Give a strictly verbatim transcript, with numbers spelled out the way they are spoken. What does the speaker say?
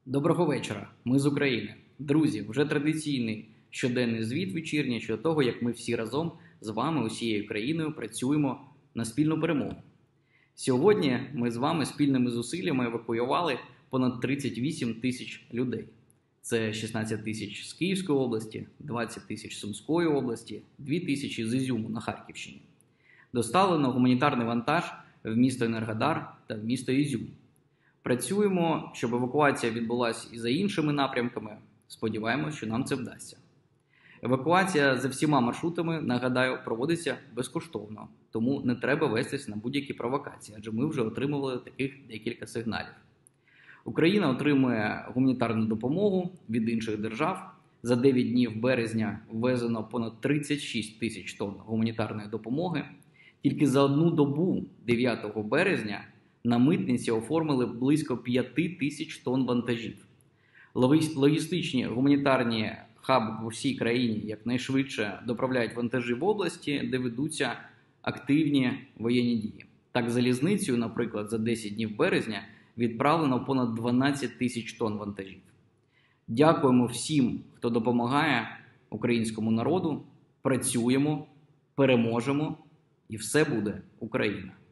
Доброго вечора, ми з України. Друзі, вже традиційний щоденний звіт вечірній щодо того, як ми всі разом з вами, усією країною, працюємо на спільну перемогу. Сьогодні ми з вами спільними зусиллями евакуювали понад тридцять вісім тисяч людей. Це шістнадцять тисяч з Київської області, двадцять тисяч з Сумської області, дві тисячі з Ізюму на Харківщині. Доставлено гуманітарний вантаж в місто Енергодар та в місто Ізюм. Працюємо, щоб евакуація відбулася і за іншими напрямками. Сподіваємось, що нам це вдасться. Евакуація за всіма маршрутами, нагадаю, проводиться безкоштовно, тому не треба вестись на будь-які провокації, адже ми вже отримували таких декілька сигналів. Україна отримує гуманітарну допомогу від інших держав. За дев'ять днів березня ввезено понад тридцять шість тисяч тонн гуманітарної допомоги. Тільки за одну добу, дев'ятого березня, на митниці оформили близько п'ять тисяч тонн вантажів. Логістичні гуманітарні хаби в усій країні якнайшвидше доправляють вантажі в області, де ведуться активні воєнні дії. Так, залізницею, наприклад, за десять днів березня відправлено понад дванадцять тисяч тонн вантажів. Дякуємо всім, хто допомагає українському народу. Працюємо, переможемо, і все буде Україна.